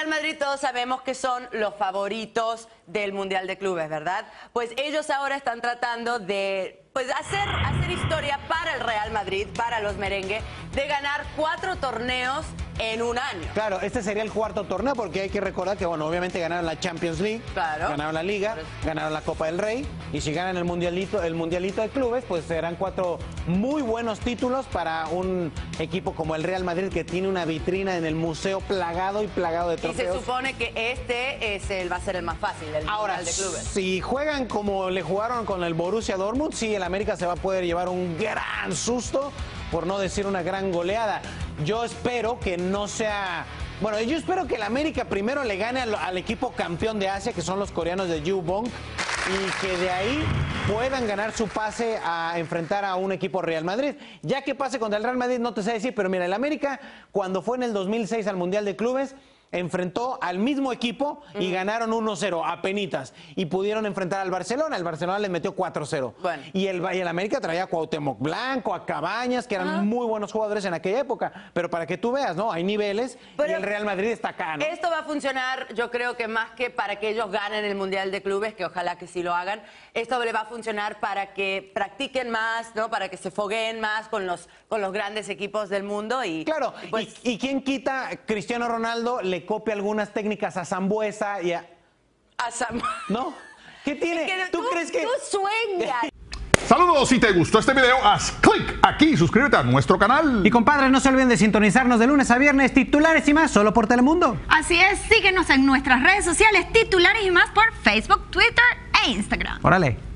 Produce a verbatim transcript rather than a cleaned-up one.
Madrid todos sabemos que son los favoritos del Mundial de Clubes, ¿verdad? Pues ellos ahora están tratando de pues, hacer, hacer historia para el Real Madrid, para los merengues, de ganar cuatro torneos en un año. Claro, este sería el cuarto torneo porque hay que recordar que, bueno, obviamente ganaron la Champions League, claro. ganaron la Liga, ganaron la Copa del Rey y si ganan el Mundialito, el Mundialito de Clubes, pues serán cuatro muy buenos títulos para un equipo como el Real Madrid que tiene una vitrina en el museo plagado y plagado de trofeos. Y se supone que este es el, va a ser el más fácil, el Ahora, Mundial de Clubes. Si juegan como le jugaron con el Borussia Dortmund, sí, el América se va a poder llevar un gran susto, por no decir una gran goleada. Yo espero que no sea... Bueno, yo espero que el América primero le gane al, al equipo campeón de Asia, que son los coreanos de Yubong, y que de ahí puedan ganar su pase a enfrentar a un equipo Real Madrid. Ya que pase contra el Real Madrid, no te sé decir, pero mira, el América, cuando fue en el dos mil seis al Mundial de Clubes, enfrentó al mismo equipo y mm. ganaron uno cero, apenitas. Y pudieron enfrentar al Barcelona. El Barcelona les metió cuatro cero. Bueno. Y, el, y el América traía a Cuauhtémoc Blanco, a Cabañas, que eran ah. muy buenos jugadores en aquella época. Pero para que tú veas, ¿no? Hay niveles. Pero y el Real Madrid está acá, ¿no? Esto va a funcionar, yo creo que más que para que ellos ganen el Mundial de Clubes, que ojalá que sí lo hagan, esto le va a funcionar para que practiquen más, ¿no? Para que se fogueen más con los, con los grandes equipos del mundo. Y, claro, y, pues, y, y quién quita, Cristiano Ronaldo le copia algunas técnicas a Sambuesa y a... A Sam... ¿No? ¿Qué tiene? Es que ¿Tú, tú crees que...? Tú sueñas. Saludos, si te gustó este video, haz clic aquí y suscríbete a nuestro canal. Y compadres, no se olviden de sintonizarnos de lunes a viernes, titulares y más, solo por Telemundo. Así es, síguenos en nuestras redes sociales, titulares y más por Facebook, Twitter e Instagram. Órale.